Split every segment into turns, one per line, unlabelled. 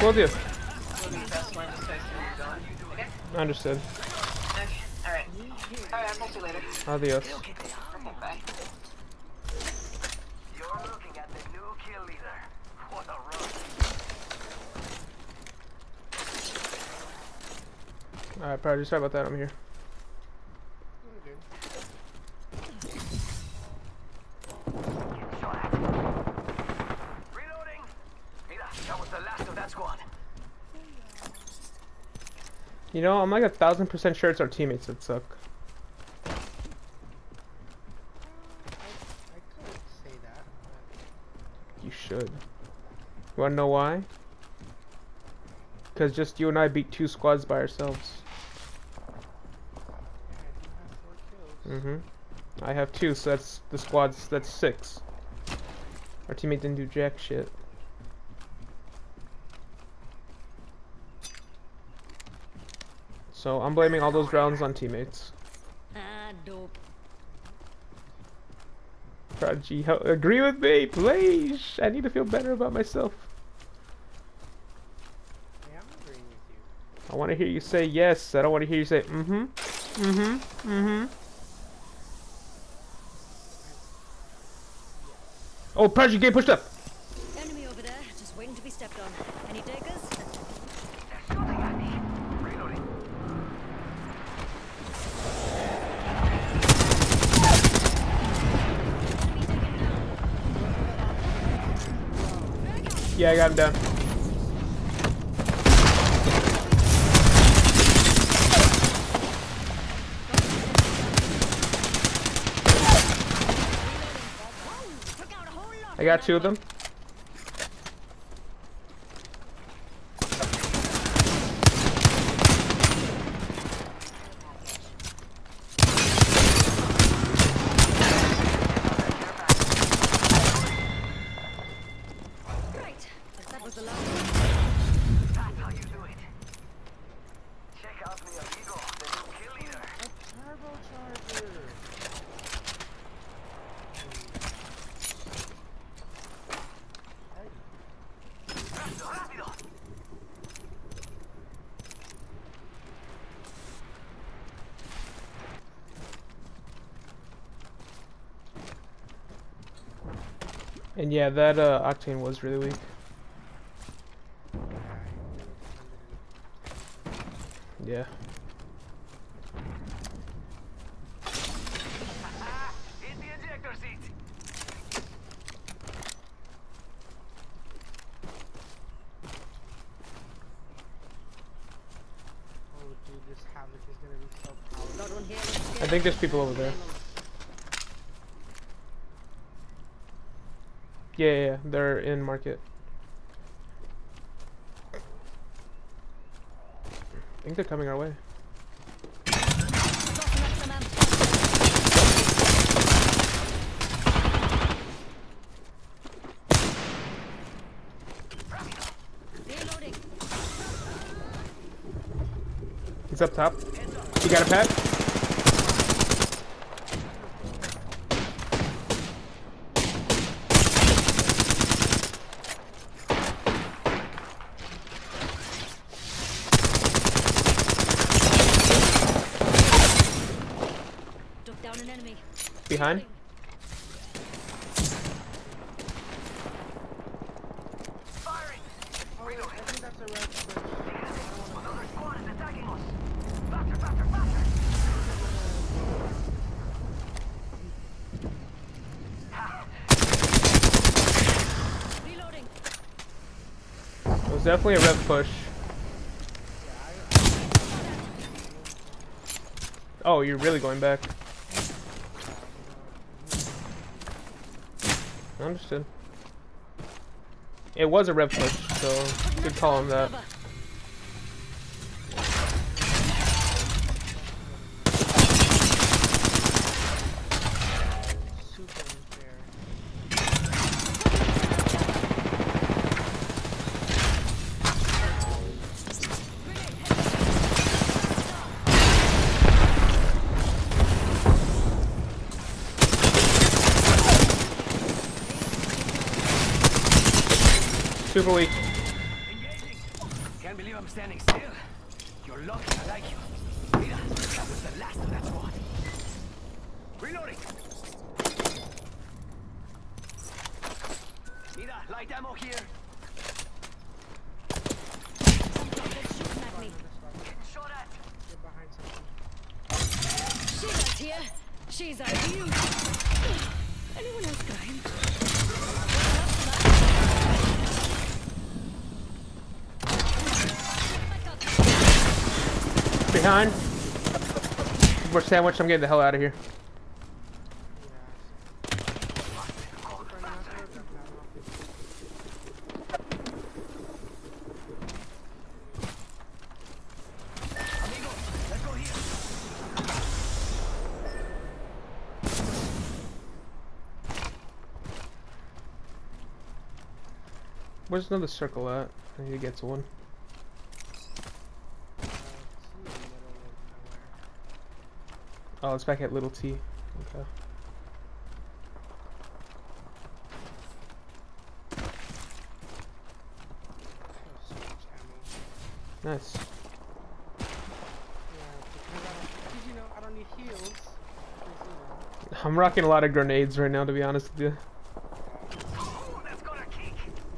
Will do.
Best line of sight you're done. Okay?
Understood.
Okay. Alright. Alright, I'll talk to you later.
Adios.
Okay, bye.
You're looking at the new kill leader. What a run.
Alright, Prodigy, sorry about that. I'm here.
Reloading. Mira, that was the last of that squad.
You know, I'm like 1,000% sure it's our teammates that suck.
I could say that, but...
You should. You wanna know why? Because just you and I beat 2 squads by ourselves.
Yeah, I do have 4 kills.
Mm-hmm. I have 2, so that's the squad's, that's 6. Our teammate didn't do jack shit. So I'm blaming all those rounds on teammates.
Dope.
Prodigy, agree with me, please. I need to feel better about myself.
Yeah, I'm agreeing with you.
I want to hear you say yes. I don't want to hear you say mm-hmm, mm-hmm, mm-hmm. Oh, Prodigy, get pushed up.
Enemy over there, just waiting to be stepped on. Any takers?
They're shooting at me. Reloading.
Yeah, I got him down. I got 2 of them.
Right. That was the last one.
That's how you do it. Check out mi amigo, the new kill leader.
Turbocharger!
Rápido, rápido.
And yeah, that Octane was really weak. Yeah.
Hit the ejector seat.
Oh, dude, this Havoc is gonna be so powerful.
Got one here.
I think there's people over there. Yeah, they're in market. I think they're coming our way.
Reloading.
He's up top. You got a pad?
Took down an enemy.
Behind?
Firing.
Oh, wait, I think that's a red switch.
Another squad is attacking us. Faster, faster, faster.
Reloading.
It was definitely a rev push. Oh, you're really going back. Understood. It was a rev push, so good call on that.
Super unfair.
Super weak.
I'm standing still. You're lucky I like you. Mira, that was the last of that squad. Reloading. Mira, light ammo here.
They're shooting at me.
Shot at.
Get behind something.
Sheila's here. She's a huge. Anyone else crying?
Behind. We're sandwiched. I'm getting the hell out of here.
Amigo, let's go here.
Where's another circle at? I need to get to one.
It's in the middle of nowhere.
Oh, it's back at Little T. Okay.
Oh, so much ammo.
Nice.
Yeah, because you know, I don't need heals. 'Cause, you know.
I'm rocking a lot of grenades right now, to be honest with you.
Oh, that's gonna kick.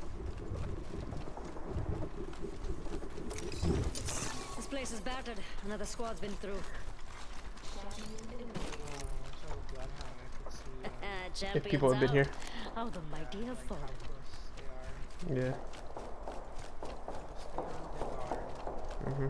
This place is battered. Another squad's been through.
So bloodhound, I could see
Champions
If people have been
out.
here.
How the mighty have
how
fallen.
close they are.
Yeah.
Stay on the guard.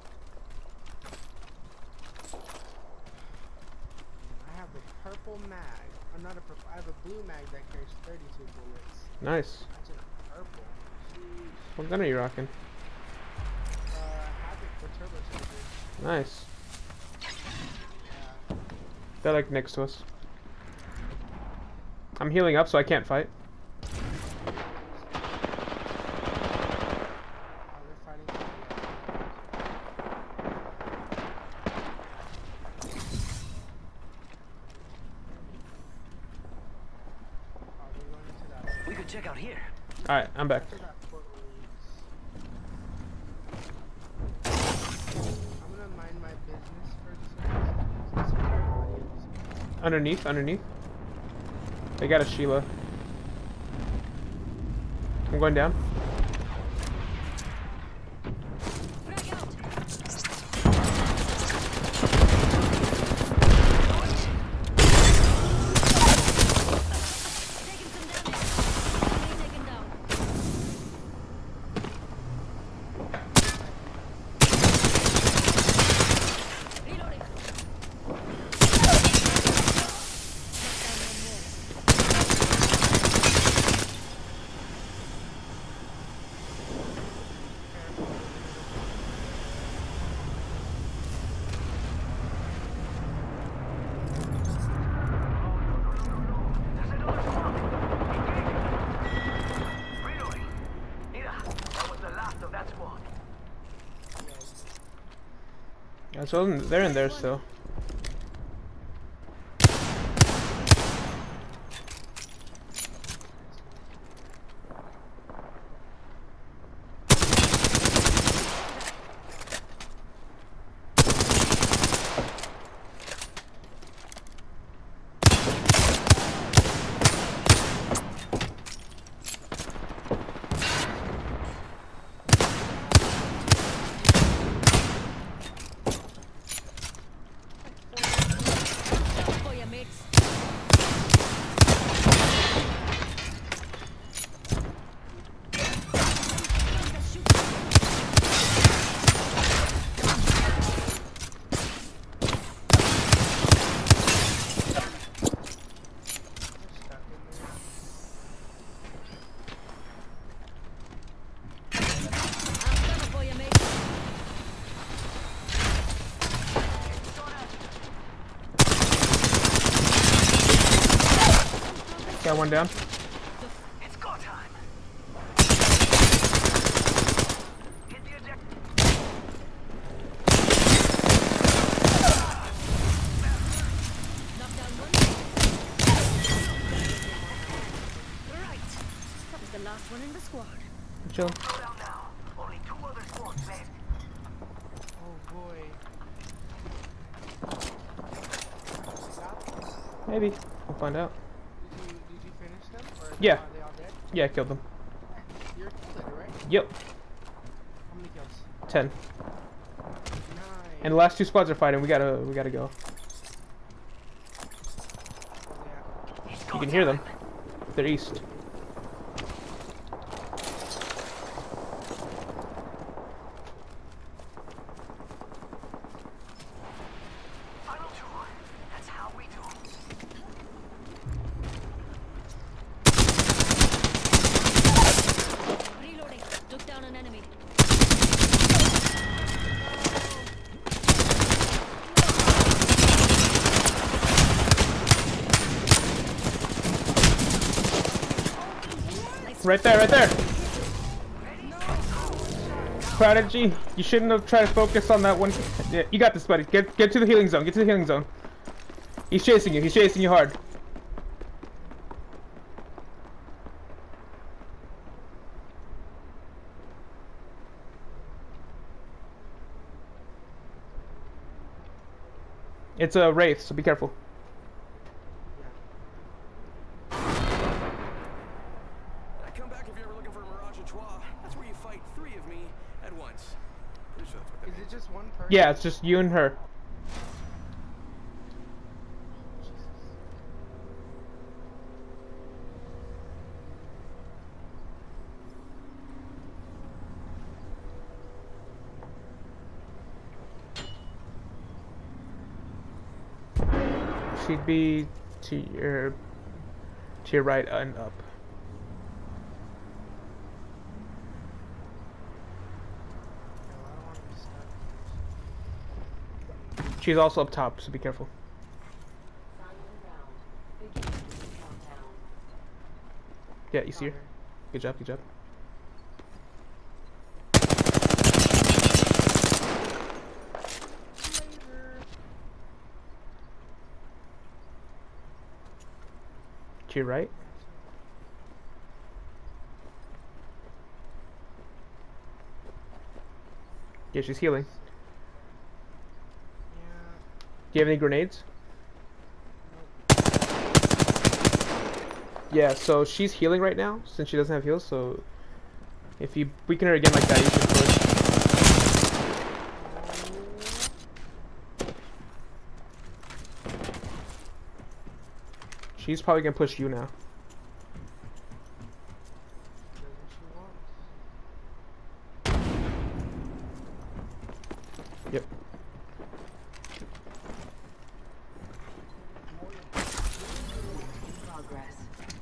I have a purple mag. I'm not a purple. I have a blue mag that carries 32 bullets.
Nice.
Imagine a purple. Sheesh.
What gun are you rocking?
Havoc for turbo chargers.
Nice.
Yeah.
They're like next to us. I'm healing up, so I can't fight.
Oh, they're fighting Oh, they're going into that.
We could check out here.
Alright, I'm back.
After that port leads. I'm gonna mind my business for this one.
Underneath, underneath. They got a Sheila. I'm going down.
Frag out. Taking some damage. Enemy taken down. Reloading.
There's another squad. Engaging. Reloading. Mira, that was the last of that squad.
Yeah, so they're in there still.
For your mates. For your mates.
Got one down.
It's go time. Hit the eject.
Knock down one. Right. That was the last one in the squad.
Chill.
Slow down now. Only 2 others
Oh boy.
Maybe. We'll find out.
Did you finish them? Or
Yeah.
are they all dead?
Yeah, I killed them.
You're a kill leader, right?
Yep.
How many kills?
10.
Nice.
And the last 2 squads are fighting. We gotta go.
Yeah.
You can hear them. They're east.
Reloading. Took down an enemy.
Right there, right there. Prodigy, you shouldn't have tried to focus on that one. Yeah, you got this, buddy. Get to the healing zone. Get to the healing zone. He's chasing you. He's chasing you hard. It's a wraith, so be careful.
I come back if you're ever looking for a Mirage à Trois. That's where you fight 3 of me at once. Pretty sure that's what that
Is it just one person?
Yeah, it's just you and her. She'd be to your right and up. She's also up top, so be careful. Yeah, you see her? Good job, good job. To your right. Yeah, she's healing. Do you have any grenades? Yeah, so she's healing right now since she doesn't have heals. So if you weaken her again like that, you should push. She's probably gonna push you now. Yep.
Progress.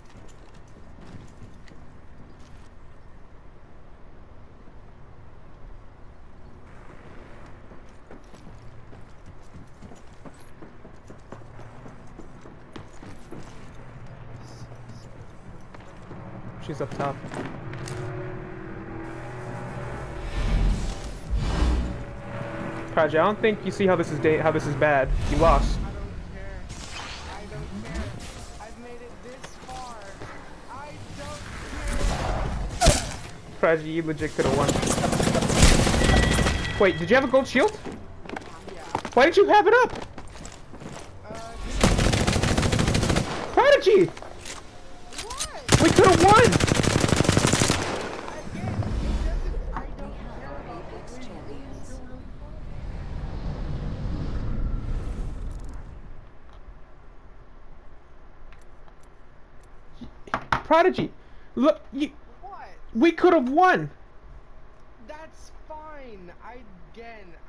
She's up top. Praj, I don't think you see how this is bad. You lost.
I don't care. I don't care. I've made it this far. I don't care.
Praj, you legit could have won. Wait, did you have a gold shield?
Yeah.
Why did you have it up? Prodigy!
What?
We could have won!
Again, I don't care about Apex Champions.
Prodigy, look,
What?
we could have won.
That's fine. Again,